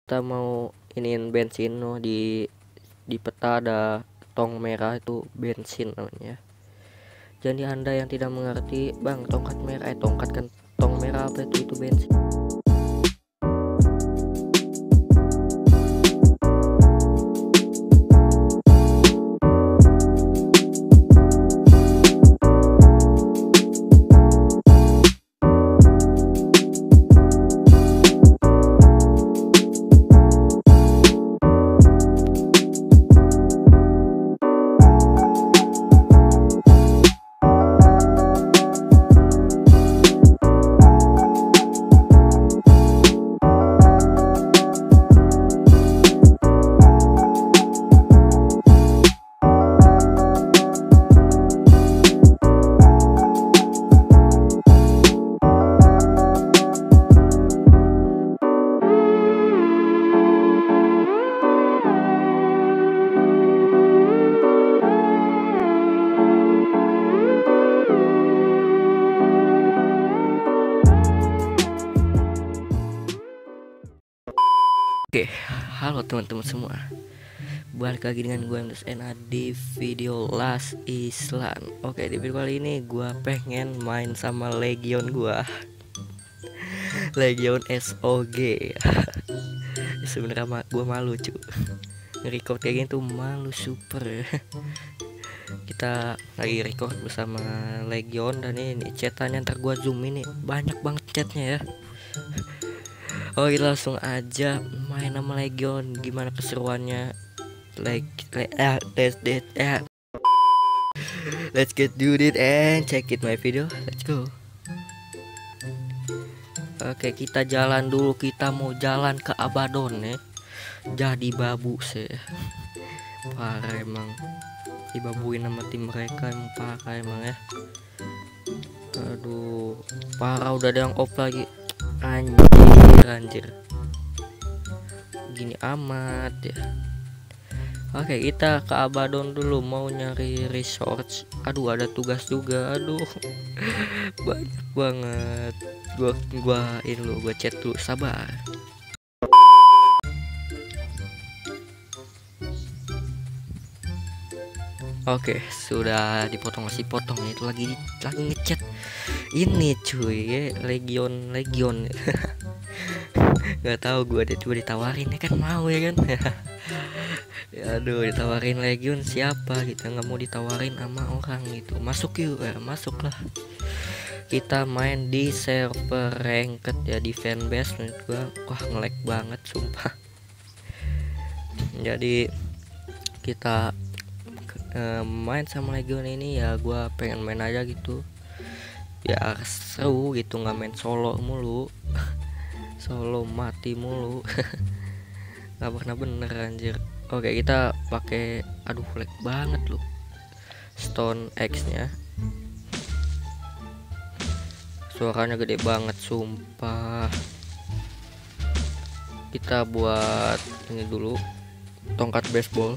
kita mau iniin bensin no, di peta ada tong merah, itu bensin namanya. Jadi anda yang tidak mengerti, bang, tongkat merah tongkat kan, tong merah apa itu bensin. Oke, halo teman-teman semua. Balik lagi dengan gue MSNA di video Last Island. Oke, di video kali ini gue pengen main sama Legion gue, Legion SOG. Sebenarnya gue malu cu, nge-record kayak gini tuh malu super. Kita lagi record bersama Legion, dan ini chatannya ntar gue zoom, ini banyak banget chatnya ya. Oh, kita langsung aja main sama Legion. Gimana keseruannya? Let's get do it and check it my video. Let's go. Oke, kita jalan dulu. Kita mau jalan ke Abaddon ya. Jadi babu sih. Parah emang. Dibabuin sama tim mereka, emang parah emang ya. Aduh, parah, udah ada yang off lagi. Anjir gini amat ya. Oke, kita ke Abaddon dulu, mau nyari resource. Aduh, ada tugas juga. Aduh, banyak banget. Gua ini lo, gua chat dulu, sabar. Oke, sudah masih potong itu lagi ngechat. Ini cuy ya, Legion. Nggak tahu, gue ada coba ditawarin ya kan, mau ya kan. Aduh, ditawarin Legion siapa, kita nggak mau ditawarin sama orang gitu. Masuk yuk, masuklah. Kita main di server ranked ya, di fanbase. Menurut gua wah nge-lag banget sumpah. Jadi kita main sama Legion ini ya, gua pengen main aja gitu ya, seru gitu, nggak main solo mulu. Solo mati mulu. Nggak pernah bener anjir. Oke, kita pakai, aduh lag banget loh, Stone X nya. Suaranya gede banget sumpah. Kita buat ini dulu, tongkat baseball.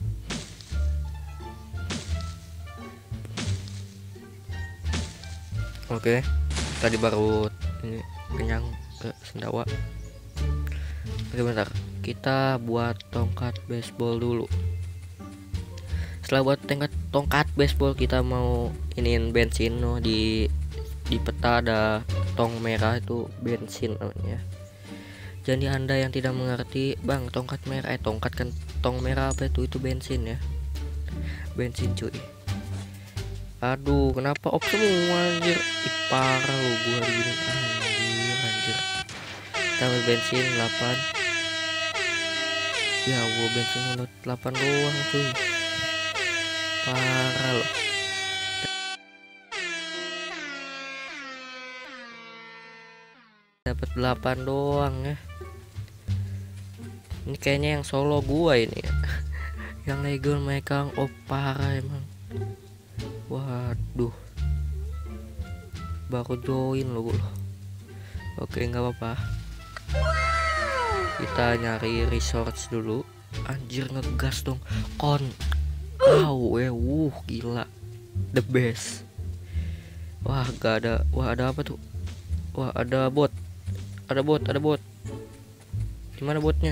Oke, tadi baru ini kenyang ke sendawa. Oke, bentar, kita buat tongkat baseball dulu. Setelah buat tongkat baseball, kita mau iniin bensin no, di peta ada tong merah, itu bensin namanya. Jadi anda yang tidak mengerti, bang, tongkat merah tongkat kan, tong merah apa itu bensin ya, bensin cuy. Aduh, kenapa off semua anjir? Parah lo, gua begini anjir. Tambah bensin 8. Ya, gua bensin 8 doang cuy. Parah lo. Dapat 8 doang ya. Ini kayaknya yang solo gua ini ya. Yang Legion mereka off parah emang. Waduh, baru join loh. Oke, nggak apa-apa. Kita nyari resource dulu. Anjir, ngegas dong kon. Gila, the best. Wah, gak ada. Wah, ada apa tuh? Wah, ada bot. Dimana botnya?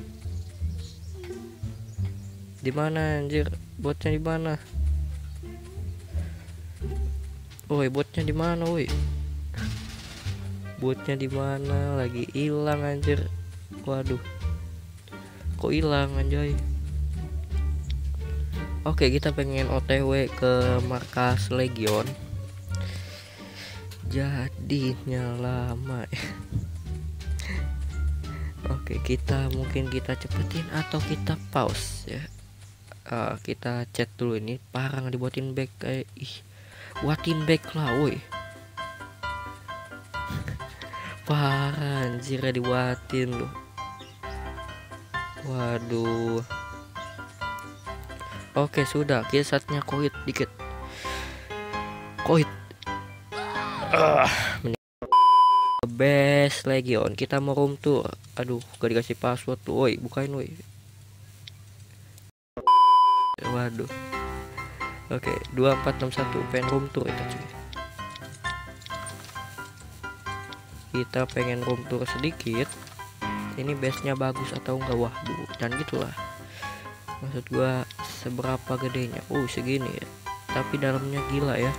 Dimana anjir? Botnya di mana? Woi, botnya di mana, woi? Botnya di mana? Lagi hilang anjir. Waduh. Kok hilang anjay? Oke, kita pengen OTW ke markas Legion. Jadinya lama ya. Oke, mungkin kita cepetin atau kita pause ya. Kita chat dulu ini. Parah nggak dibuatin back kayak buatin back lah woi. Parah anjir dibuatin loh. Waduh. Oke, sudah, kita saatnya koit dikit. Koit. Best Legion, kita mau room tour. Aduh, gak dikasih password tuh. Woi, bukain woi. Waduh. Oke, 2461 pengen room tour itu cuy. Kita pengen room tour sedikit. Ini base-nya bagus atau enggak? Waduh, dan gitulah. Maksud gua seberapa gedenya? Segini ya. Tapi dalamnya gila ya.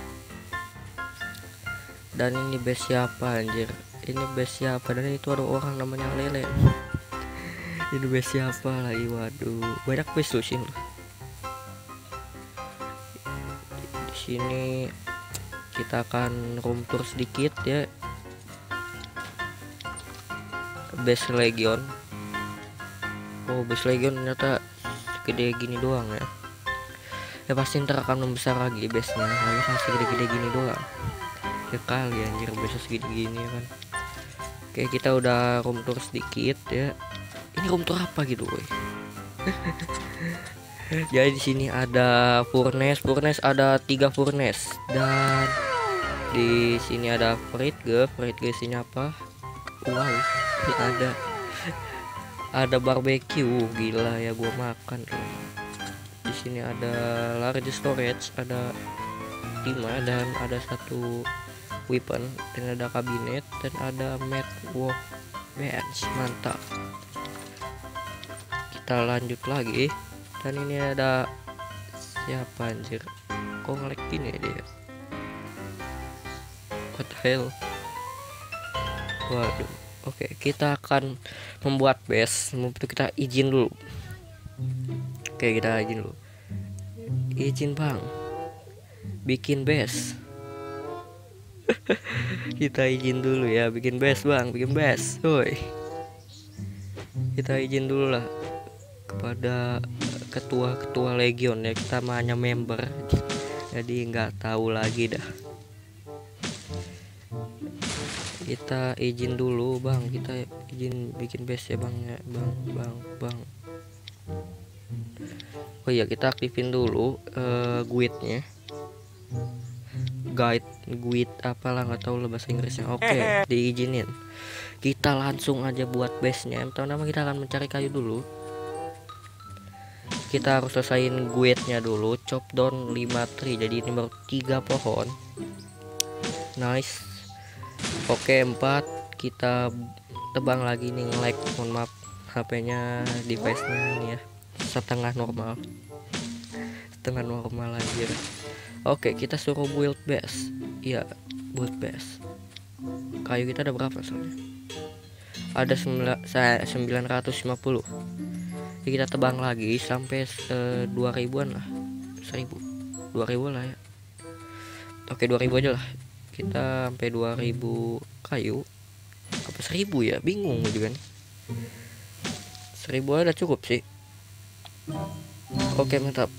Dan ini base siapa anjir? Ini base siapa? Dan itu ada orang namanya Lele. Ini base siapa lagi? Waduh, banyak base tuh sini. Di sini kita akan room tour sedikit ya. Base Legion. Base Legion ternyata gede gini doang ya. Ya pasti ntar akan membesar lagi base-nya. Lalu masih gede-gede gini doang. Ya kali anjir base segini-gini ya kan. Oke, kita udah room tour sedikit ya. Ini room tour apa gitu, woy? Jadi di sini ada furnace ada 3 furnace dan di sini ada fridge sini apa? Wow, ini ada barbecue, gila ya gua makan. Di sini ada large storage, ada 5 dan ada 1 weapon dan ada kabinet dan ada mat workbench, mantap. Kita lanjut lagi dan ini ada siapa anjir? Kok ngelag gini dia? What the hell? Waduh. Oke, kita akan membuat base. Itu kita izin dulu. Oke, kita izin dulu. Izin bang, bikin base. Kita izin dulu ya, bikin base bang, bikin base. Woi, kita izin dulu lah kepada ketua Legion ya. Kita hanya member, jadi nggak tahu lagi dah. Kita izin dulu bang, kita izin bikin base ya bang ya, bang. Oh iya, kita aktifin dulu guide-nya. Guide apalah, nggak tahu lah bahasa Inggrisnya. Oke, diizinin. Kita langsung aja buat base-nya. Pertama kita akan mencari kayu dulu. Kita harus selesaiin guide-nya dulu. Chop down 5 tree. Jadi ini baru 3 pohon. Nice. Oke, 4 kita tebang lagi nih, nge-lag. Mohon maaf, HP-nya device-nya ini ya setengah normal aja. Oke, kita suruh build base. Iya, build base. Kayu kita ada berapa soalnya? Ada 950. Jadi kita tebang lagi sampai 2000-an lah. 2000 lah ya. Oke, 2000 aja lah. Kita sampai 2000 kayu. Apa 1000 ya? Bingung juga nih. 1000 ada cukup sih. Oke, mantap.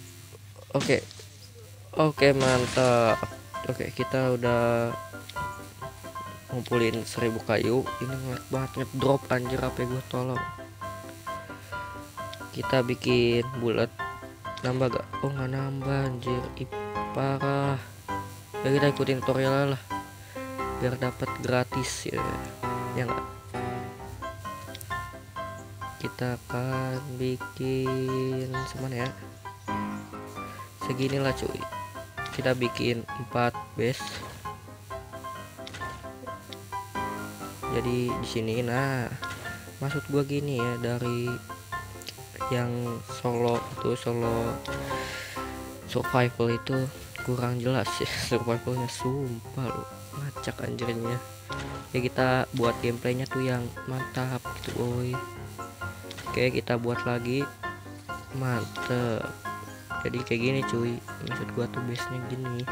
Oke, mantap. Oke, kita udah ngumpulin 1000 kayu. Ini ngelag banget, drop anjir HP gue, tolong. Kita bikin bulat. Nambah gak? Oh, nggak nambah anjir. Parah. Ya kita ikutin tutorial lah biar dapat gratis ya. Ya enggak? Kita akan bikin semana ya. Seginilah cuy. Kita bikin 4 base. Jadi di sini, nah maksud gua gini ya, dari yang solo survival itu kurang jelas ya survivalnya, sumpah lu ngacak anjirnya. Ya kita buat gameplaynya tuh yang mantap gitu boy. Oke, kita buat lagi, mantep. Jadi kayak gini cuy, maksud gua tuh base nya gini.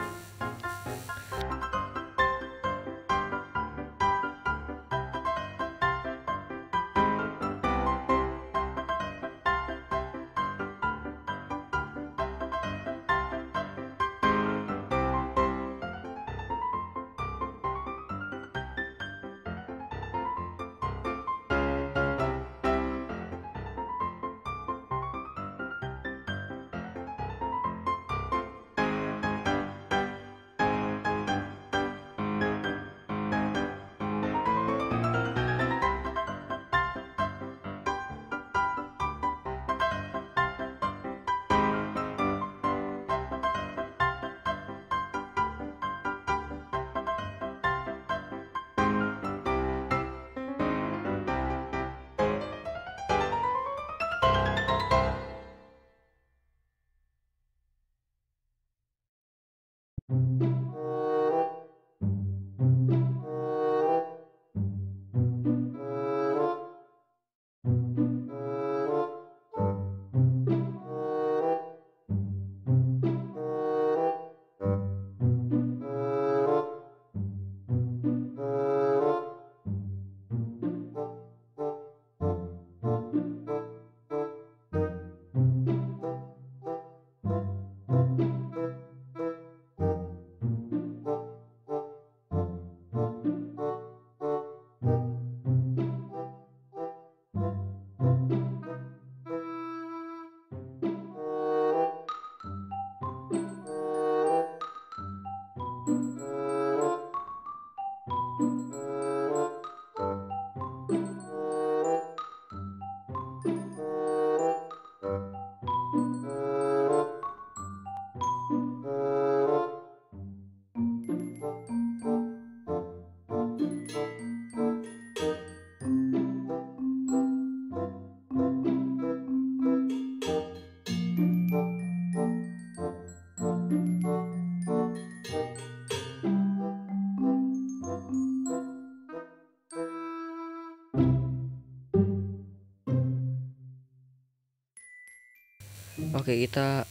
Oke, kita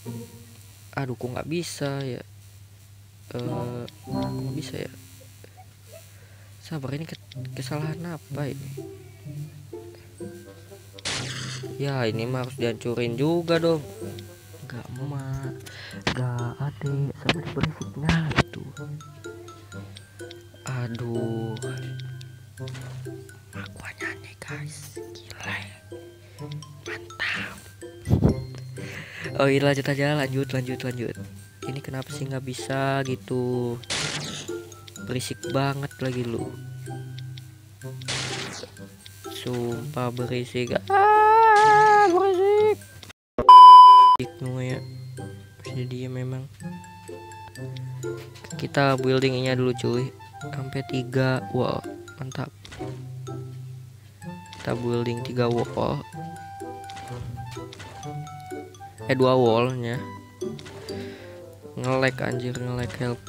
aduh kok nggak bisa ya, kok nggak bisa ya, sabar, ini kesalahan apa ini ya, ini mah harus dihancurin juga dong. Nggak mah, nggak ada sama berisiknya gitu. Aduh, aku nyanyi guys, gila, mantap. Oh iya, lanjut aja, lanjut. Ini kenapa sih nggak bisa gitu, berisik banget lagi lu, sumpah berisik, berisik ya. Jadi memang kita buildingnya dulu cuy, sampai 3 wall, mantap. Kita building 3 wall, 2 wallnya. Nge-lag anjir, nge-lag, help.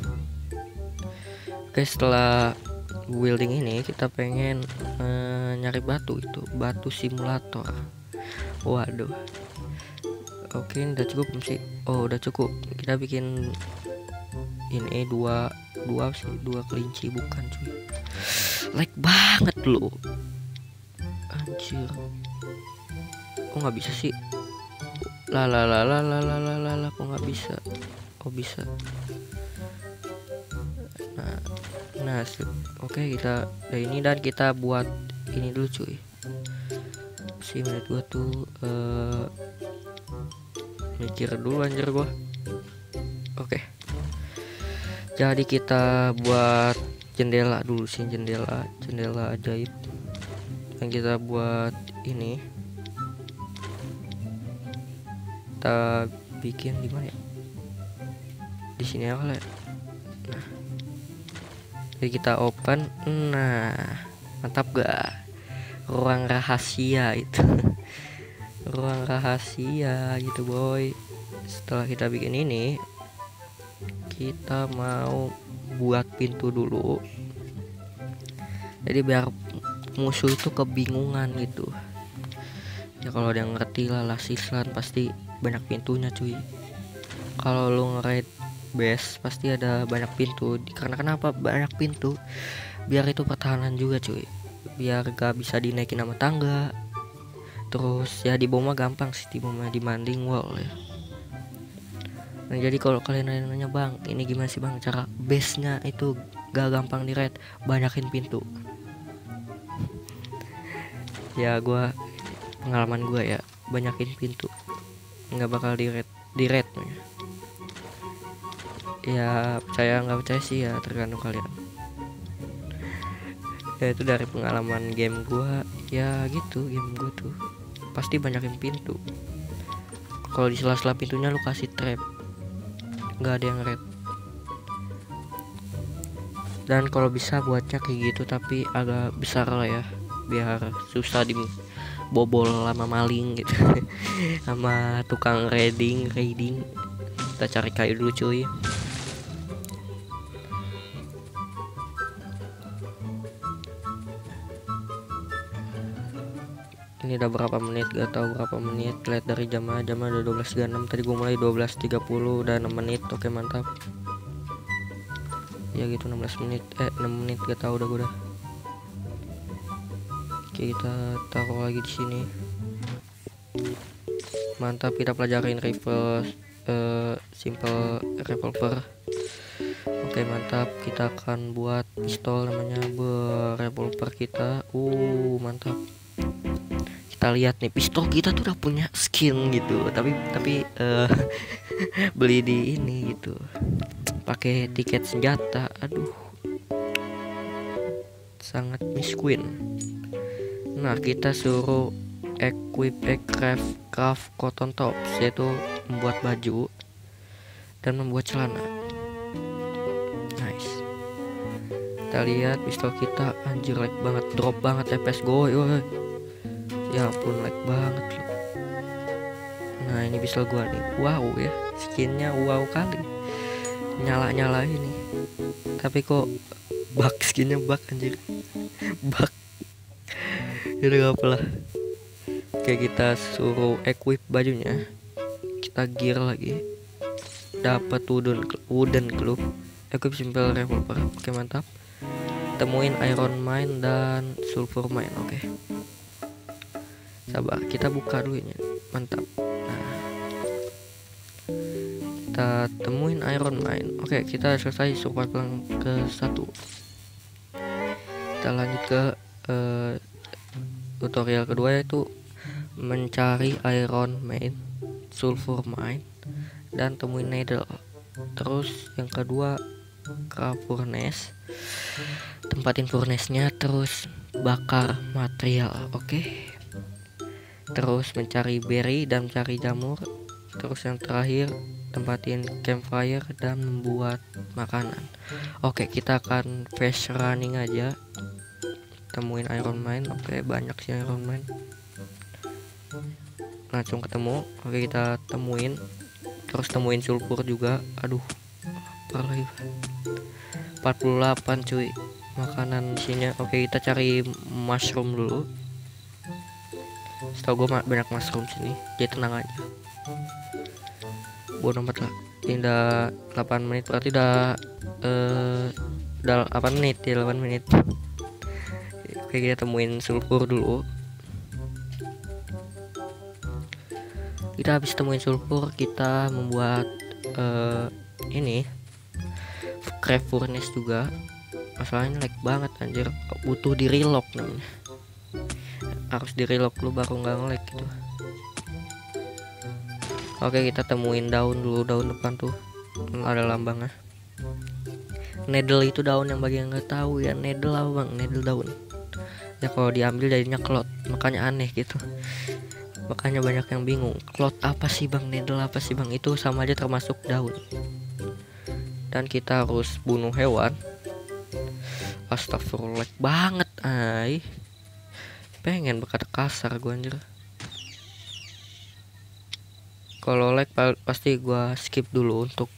Oke, setelah building ini kita pengen nyari batu, itu batu simulator. Waduh, oke, ini udah cukup belum sih? Oh udah cukup. Kita bikin ini dua kelinci, bukan cuy, lag banget lu anjir. Kok nggak bisa sih? Kok nggak bisa? Oh bisa. Nah oke, kita dari ini, dan kita buat ini dulu cuy. Si menit gua tuh mikir dulu anjir gua. Oke, jadi kita buat jendela dulu sih, jendela ajaib. Dan kita buat ini, kita bikin di mana ya? Di sini ya. Nah, jadi kita open. Nah, mantap gak? ruang rahasia itu. Ruang rahasia gitu boy. Setelah kita bikin ini, kita mau buat pintu dulu, jadi biar musuh itu kebingungan gitu ya. Kalau dia ngerti lah Last Island pasti banyak pintunya cuy. Kalau lu nge-raid base pasti ada banyak pintu. Karena kenapa banyak pintu? Biar itu pertahanan juga cuy, biar gak bisa dinaikin sama tangga. Terus ya di bom gampang sih, di bom dibanding wall ya. Nah jadi kalau kalian nanya bang, ini gimana sih bang cara base nya itu gak gampang di raid, banyakin pintu. Ya gua, pengalaman gua ya, banyakin pintu nggak bakal di raid ya. Percaya nggak percaya sih ya, tergantung kalian ya. Itu dari pengalaman game gua ya gitu. Game gua tuh pasti banyakin pintu. Kalau di sela-sela pintunya lu kasih trap, nggak ada yang raid. Dan kalau bisa buatnya kayak gitu tapi agak besar lah ya, biar susah dibobol sama maling gitu. Sama tukang raiding. Kita cari kayu dulu cuy. Ini udah berapa menit, gak tahu berapa menit. Lihat dari jamnya udah 12.36. Tadi gue mulai 12.30, udah 6 menit. Oke mantap ya gitu. 16 menit 6 menit gak tahu udah gue udah. Oke kita taruh lagi di sini. Mantap, kita pelajarin rifle simple revolver. Oke mantap, kita akan buat pistol namanya revolver kita. Mantap. Kita lihat nih, pistol kita tuh udah punya skin gitu, tapi beli di ini gitu, pakai tiket senjata. Aduh, sangat miskin. Nah kita suruh equip craft cotton tops, yaitu membuat baju dan membuat celana. Nice. Kita lihat pistol kita, anjir lag banget, drop banget FPS gue. Ya ampun lag banget loh. Nah ini pistol gua nih, wow ya, skinnya wow kali, nyala ini. Tapi kok bug, skinnya bug anjir. Bug. Jadi gak apalah. Oke kita suruh equip bajunya. Kita gear lagi, dapat wooden club, equip simple revolver. Oke mantap. Temuin iron mine dan sulfur mine. Oke sabar, kita buka dulu ini. Mantap. Nah kita temuin iron mine. Oke kita selesai survival yang ke-1. Kita lanjut ke tutorial kedua, yaitu mencari iron mine, sulfur mine, dan temuin needle. Terus yang kedua craft furnace, tempatin furnace-nya, terus bakar material. Oke. Terus mencari berry dan mencari jamur. Terus yang terakhir tempatin campfire dan membuat makanan. Oke kita akan fast running aja. Temuin iron mine. Oke banyak sih iron mine, langsung ketemu. Oke kita temuin, terus temuin sulfur juga. Aduh parah ya, 48 cuy makanan di sini. Oke kita cari mushroom dulu. Setahu gue banyak mushroom sini, jadi tenang aja. Bodoh amat lah. Ini udah 8 menit, berarti udah 8 menit ya, 8 menit. Oke kita temuin sulfur dulu. Kita habis temuin sulfur, kita membuat ini craft furnace juga. Masalahnya lag banget anjir, butuh di relock namanya. Harus di relock lu baru nggak nge-lag gitu. Oke kita temuin daun dulu, daun depan tuh ada lambangnya. Needle itu daun, yang bagi yang nggak tahu ya, needle apa bang? Needle daun ya, kalau diambil jadinya cloth, makanya aneh gitu. Makanya banyak yang bingung, cloth apa sih bang, needle apa sih bang? Itu sama aja termasuk daun. Dan kita harus bunuh hewan. Astagfirullah banget ay. pengen berkata kasar gue anjir. Kalau like pasti gue skip dulu untuk